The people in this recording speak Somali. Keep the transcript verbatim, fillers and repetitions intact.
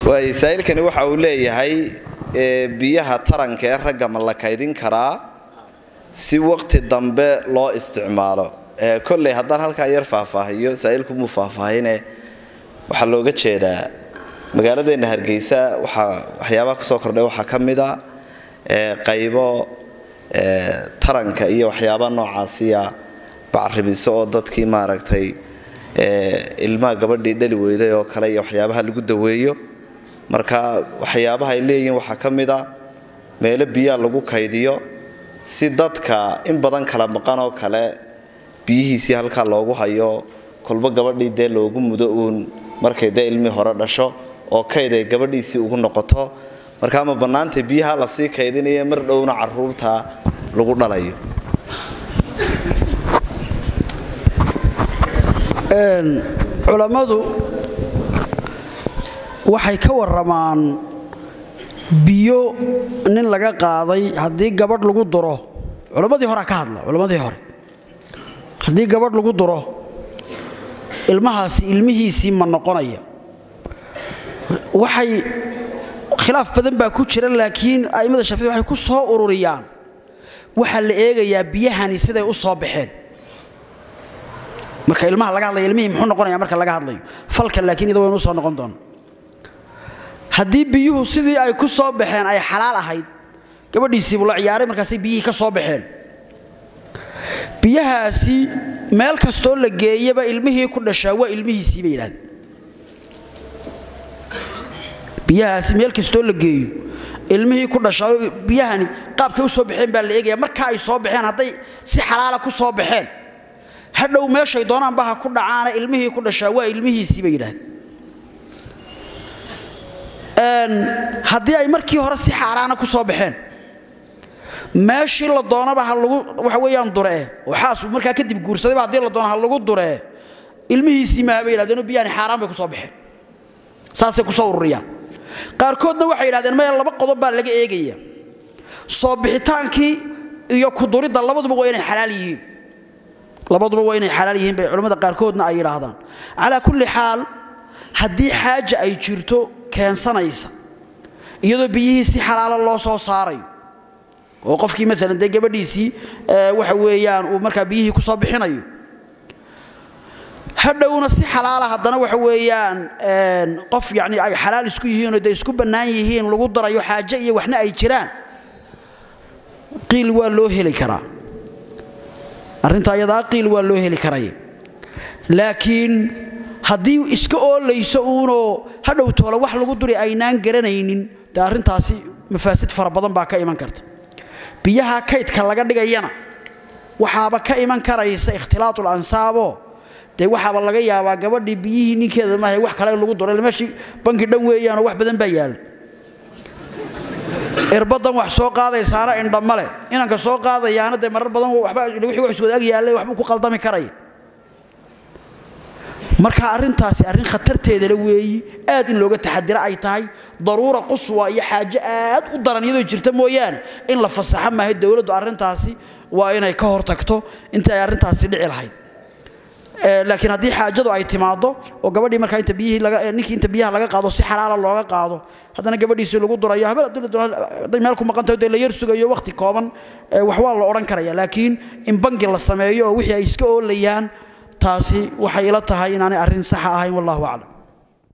way saylkani waxa uu leeyahay biyaha taranka ee ragga ma la kaydin karaa si waqti dambe loo isticmaalo ee kulli haddaan halka yar faahfaahiyo saylku mu faahfaahine waxa looga jeedaa magaaladeena Hargeysa waxa waxyaabaha ka soo kordhay waxa kamida ee qaybo ee taranka iyo waxyaabaha noocaasiya bacrimiso oo dadkii maaragtay ee ilmaha gabadhii dhali weyday oo kale iyo waxyaabaha lagu daweeyo marka waxyaabaha ay leeyihiin waxa kamida meelo biyo lagu kaydiyo si dadka in badan kala maqan oo kale biyihiisi halka loogu hayo kolba gabadhii de loogu mudo uun markay de ilmi hore dhasho oo kayday gabadhiisi ugu noqoto marka ma banaantay biyaha la sii kaydinaya mar dhowna caruurta lagu dhalayo een culimadu waxay ka waramaan biyo nin laga qaaday hadii gabadh lagu duro culimadii hore ka hadla culimadii hore hadii gabadh lagu duro ilmahaasi ilmihiisi ma noqonaya waxay khilaaf badan baa ku jira laakiin aimada Shaafici waxay ku soo ururiyaan waxa la eegayaa biyahani siday u soo baxeen marka ilmaha laga hadlayo ilmihi muxuu noqonayaa marka laga hadlayo falka laakiin idoo inuu soo noqon doon hadii biyuhu sidii ay ku soo baxeen ay xalaal ahayd gabadhiisii buu la ciyaaray markaas biyihii ka soo baxeen biyahaasi meel kasto la geeyaba ilmihii ku dhashaa waa ilmihiisii bay yiraahdeen biyahaasi meel kasto la geeyo ilmihii ku dhashaa biyahani qaabka u soo baxeen baa la eegaya marka ay soo baxeen haday si xalaal ku soo baxeen hadhow meeshay doonaan baa ku dhacaana ilmihii ku dhashaa waa ilmihiisii bay yiraahdeen een hadii ay markii hore si xaraana ku soo baxeen meeshii la doonaba ha lagu waxa weeyaan duree waxaas markaa kadib guursaday hadii la doono ha lagu duree ilmihiisii ma bay yiraahdeen biyaan xaraan bay ku soo baxeen saasay ku soo ururiyaan qaarkoodna waxay yiraahdeen ma laba qodob baa laga eegaya soo bixitaankii iyo ku durida labaduba waa inay xalaal yihiin labaduba waa inay xalaal yihiin bay culimada qaarkoodna ay yiraahdaan ala kulli xaal hadii xaaja ay jirto keensanaysa iyadoo biyihiisi xalaal loo soo saaray oo qofkii mesela de gabadhiisi waxa weeyaan uu marka biyihii ku soo bixinayo hadhowna si xalaal ah hadana waxa weeyaan een qof yaani ay xalaal isku yihiin oo isku banaan yihiin lagu darayo xaaje iyo waxna ay jiraan qiil waa loo heli karaa arinta ayada qiil waa loo heli karay laakiin hadii iska oolayso uuna hadhow toolo wax lagu duri aynaan garanaynin da arintaasi mafaasid fara badan baa ka iman karta biyaha kaydka laga dhigayana waxaaba ka iman karaysa ikhtilaatul ansaabo de waxaaba laga yaabaa gabadhii biyihii ninkeeda ma wax kale lagu duray meeshii banki dhan weeyaan wax badan baa yaal irbadan wax soo qaadaysaana indha male inanka soo qaadayaana de marar badan waxba wixii wax isku ag yaalay waxba ku qaldami karay marka arintaasi arin khatarteeda la weeyi aad in looga taxadira ay tahay daruura quswa iyo xaaje aad u daran iyadoo jirta mooyaan in la fasaxa ma hay dawladdu arintaasi waa inay ka hortagto inta ay arintaasi dhici lahayd ee laakiin hadii xaajadu ay timaado oo gabadhii marka inta biyihii laga ninkii inta biyaha laga qaado si xalaal looga qaado hadana gabadhiisa lagu durayo habal dawladdu meel ku maqantahay de la yar sugayo waqti kooban wax waa la oran karaya laakiin in bangi la sameeyo oo wixii ay iska oolayaan taasi waxay ila tahay inaanay arin sax ahayn wallahu a'lam